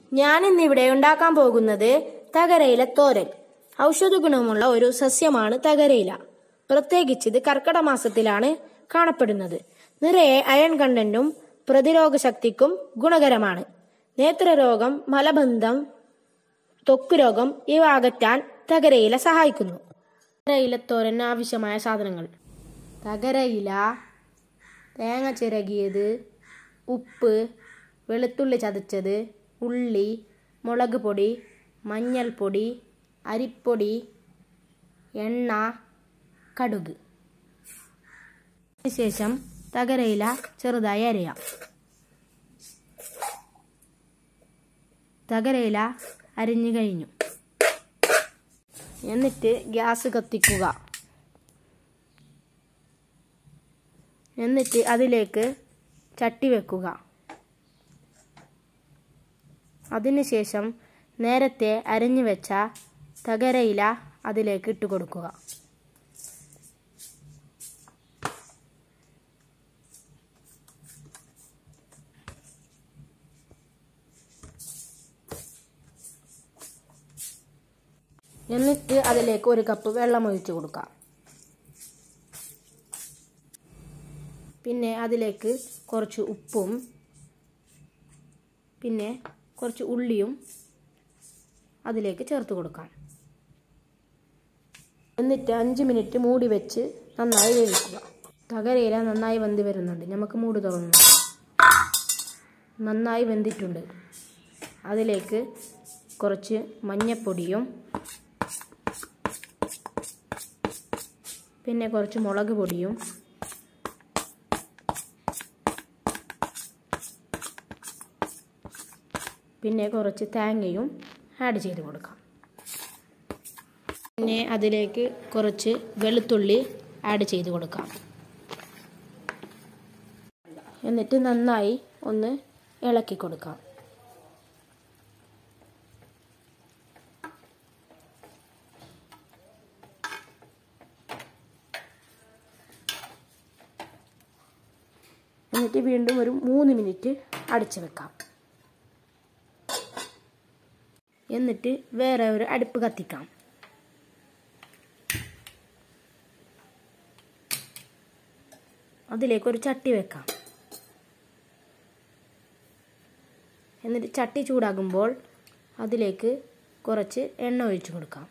ഞാനിന്നിവിടെ ഉണ്ടാക്കാൻ പോകുന്നത് തകരയില തോരൻ. ഔഷധ ഗുണമുള്ള ഒരു സസ്യമാണ് തകരയില. പ്രത്യേകിച്ച് ഇത് കർക്കിടക മാസത്തിലാണ് കാണപ്പെടുന്നത്. നിറയെ അയൺ കണ്ടന്റും പ്രതിരോധ ശക്തിക്കും ഗുണകരമാണ്. നേത്രരോഗം, മലബന്ധം, ത്വക്ക് രോഗം ഇവ അകറ്റാൻ തകരയില സഹായിക്കുന്നു. തകരയിലത്തോരന് ആവശ്യമായ സാധനങ്ങൾ: തകരയില, തേങ്ങ ചിരകിയത്, ഉപ്പ്, വെളുത്തുള്ളി ചതച്ചത്, ഉള്ളി, മുളക് പൊടി, മഞ്ഞൾപ്പൊടി, അരിപ്പൊടി, എണ്ണ, കടുക്. അതിനുശേഷം തകരയില ചെറുതായി അരിയാം. തകരയില അരിഞ്ഞു കഴിഞ്ഞു. എന്നിട്ട് ഗ്യാസ് കത്തിക്കുക. എന്നിട്ട് അതിലേക്ക് ചട്ടി വെക്കുക. അതിനുശേഷം നേരത്തെ അരിഞ്ഞു വെച്ച തകരയില അതിലേക്ക് ഇട്ട് കൊടുക്കുക. എന്നിട്ട് അതിലേക്ക് 1 കപ്പ് വെള്ളം ഒഴിച്ചു കൊടുക്കാം. പിന്നെ അതിലേക്ക് കുറച്ച് ഉപ്പും പിന്നെ കുറച്ച് ഉള്ളിയും അതിലേക്ക് ചേർത്ത് കൊടുക്കാം. എന്നിട്ട് 5 മിനിറ്റ് മൂടി വെച്ച് നന്നായി വേവിക്കുക. തകരയില നന്നായി വെന്ത് വരുന്നുണ്ട്. നമുക്ക് മൂടി തുറന്നു. നന്നായി വെന്തിട്ടുണ്ട്. അതിലേക്ക് കുറച്ച് മഞ്ഞൾപ്പൊടിയും പിന്നെ കുറച്ച് മുളക് പൊടിയും പിന്നെ കുറച്ച് തേങ്ങയും ആഡ് ചെയ്ത് കൊടുക്കാം. പിന്നെ അതിലേക്ക് കുറച്ച് വെളുത്തുള്ളി ആഡ് ചെയ്ത് കൊടുക്കാം. എന്നിട്ട് നന്നായി ഒന്ന് ഇളക്കി കൊടുക്കാം. എന്നിട്ട് വീണ്ടും ഒരു 3 മിനിറ്റ് അടച്ചു വെക്കാം. എന്നിട്ട് വേറെ ഒരു അടുപ്പ് കത്തിക്കാം. അതിലേക്ക് ഒരു ചട്ടി വെക്കാം. എന്നിട്ട് ചട്ടി ചൂടാകുമ്പോൾ അതിലേക്ക് കുറച്ച് എണ്ണ ഒഴിച്ചു കൊടുക്കാം.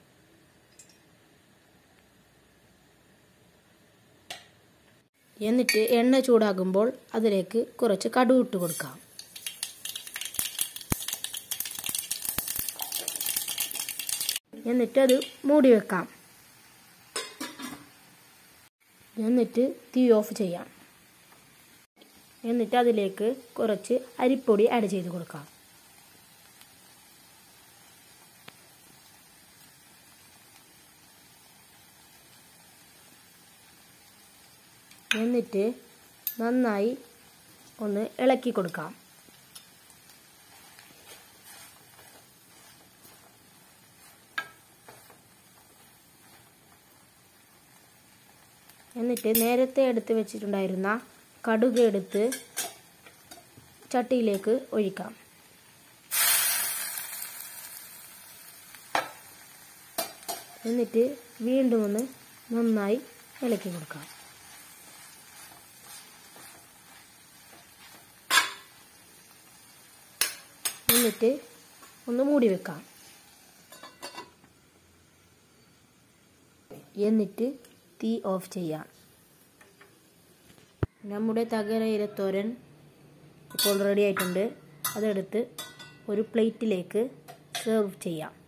എന്നിട്ട് എണ്ണ ചൂടാകുമ്പോൾ അതിലേക്ക് കുറച്ച് കടുക് ഇട്ട് കൊടുക്കാം. എന്നിട്ട് അത് മൂടി വെക്കാം. എന്നിട്ട് തീ ഓഫ് ചെയ്യാം. എന്നിട്ട് അതിലേക്ക് കുറച്ച് അരിപ്പൊടി ആഡ് ചെയ്ത് കൊടുക്കാം. എന്നിട്ട് നന്നായി ഒന്ന് ഇളക്കി കൊടുക്കാം. എന്നിട്ട് നേരത്തെ എടുത്ത് വെച്ചിട്ടുണ്ടായിരുന്ന കടുക് എടുത്ത് ചട്ടിയിലേക്ക് ഒഴിക്കാം. എന്നിട്ട് വീണ്ടും ഒന്ന് നന്നായി ഇളക്കി കൊടുക്കാം. എന്നിട്ട് ഒന്ന് മൂടി വെക്കാം. എന്നിട്ട് തീ ഓഫ് ചെയ്യാം. നമ്മുടെ തകരയില തോരൻ ഇപ്പോൾ റെഡി ആയിട്ടുണ്ട്. അതെടുത്ത് ഒരു പ്ലേറ്റിലേക്ക് സെർവ് ചെയ്യാം.